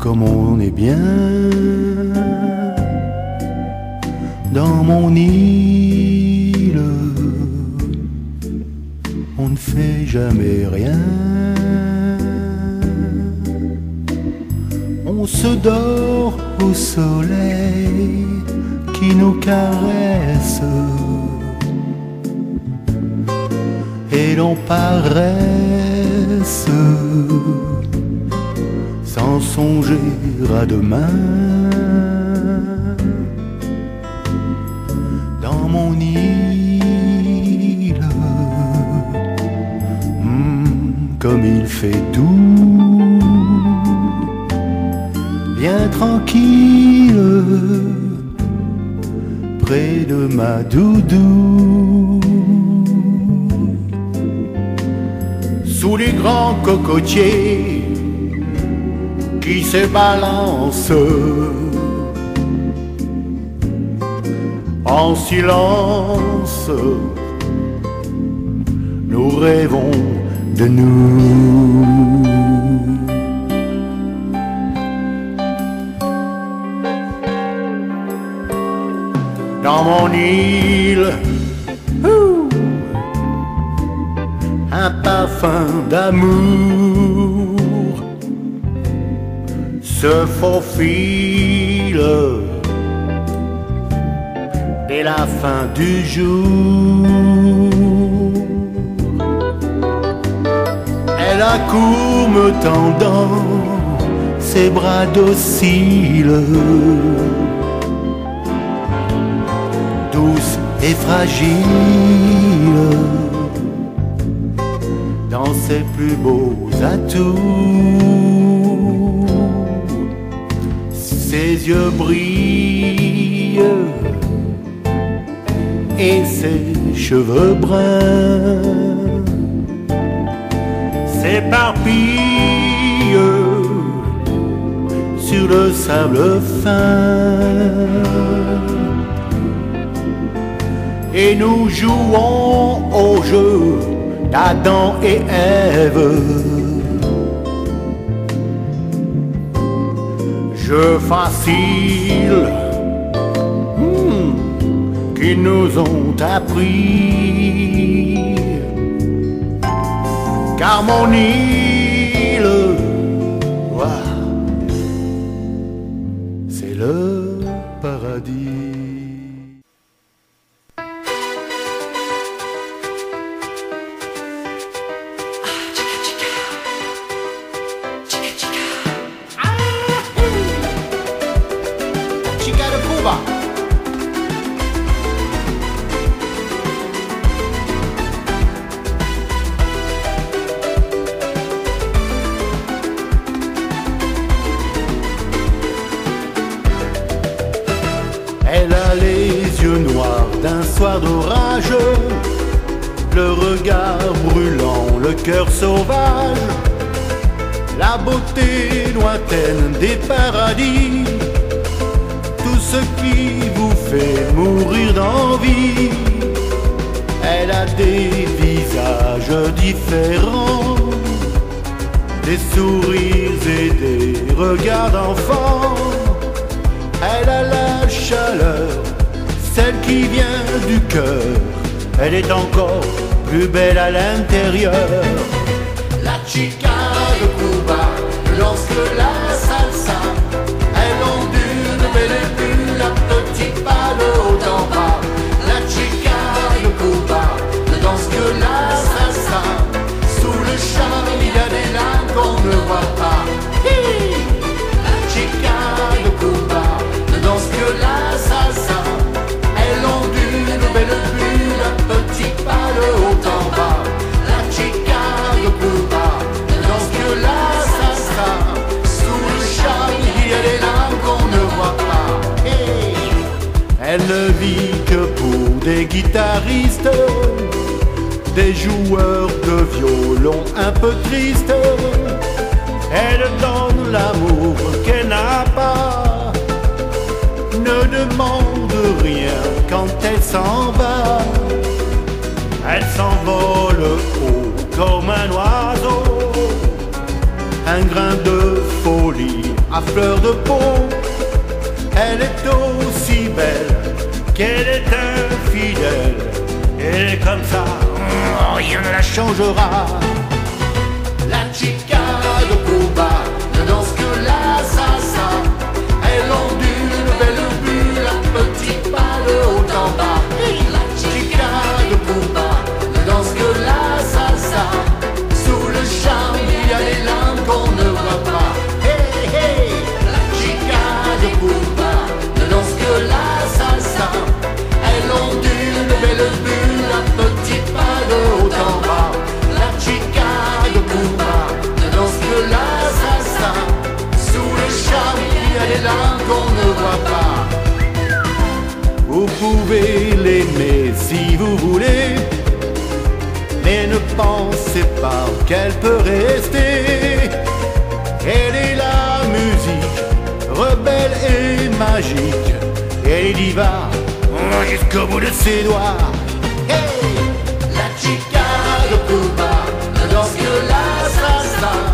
comme on est bien dans mon île. On ne fait jamais rien, on se dort au soleil qui nous caresse et l'on paresse sans songer à demain. Dans mon île, comme il fait doux, bien tranquille, près de ma doudou. Sous les grands cocotiers qui se balancent en silence, nous rêvons de nous. Dans mon île, un parfum d'amour se faufile dès la fin du jour. Elle accourt me tendant ses bras dociles, douce et fragile, dans ses plus beaux atouts. Ses yeux brillent et ses cheveux bruns s'éparpillent sur le sable fin. Et nous jouons au jeu d'Adam et Ève, jeux faciles qu'ils nous ont appris. Car mon île, c'est le paradis. Elle a les yeux noirs d'un soir d'orage, le regard brûlant, le cœur sauvage, la beauté lointaine des paradis, tout ce qui vous fait mourir d'envie. Elle a des visages différents, des sourires et des regards d'enfants. Elle a la chaleur, celle qui vient du cœur. Elle est encore plus belle à l'intérieur. La chica de Cuba lance la salsa. Elle ondule de belle bulle, un petit pas de haut en bas. La chica de Cuba ne danse que la salsa. Sous le char, il y a des lames qu'on ne voit pas. La chica de Cuba danse que la salsa. Elle ondule de belle bulle, un petit pas de haut en bas. La chica de Cuba danse que la salsa. Sous le charme, il y a des lames qu'on ne voit pas. Hey. Elle ne vit que pour des guitaristes, des joueurs de violon un peu tristes. Elle donne l'amour qu'elle n'a pas, ne demande rien quand elle s'en va. Elle s'envole haut comme un oiseau, un grain de folie à fleur de peau. Elle est aussi belle qu'elle est infidèle. Elle est comme ça, rien ne la changera. La chica de Cuba ne danse que la salsa. Elle ondule une belle bulle, un petit pas de haut en bas. La chica de Cuba ne danse que la salsa. Sous le charme, il y a des larmes qu'on ne voit pas. Hey, hey. La chica de Cuba ne danse que la salsa. Elle ondule une belle bulle, un petit pas de haut en bas. La chica de Cuba ne danse que la salsa. Sous le charme, il y a des larmes qu'on ne voit pas. Vous pouvez l'aimer si vous voulez, mais ne pensez pas qu'elle peut rester. Elle est la musique, rebelle et magique. Elle est diva jusqu'au bout de ses doigts. Hey! La chica de Cuba ne danse que la salsa.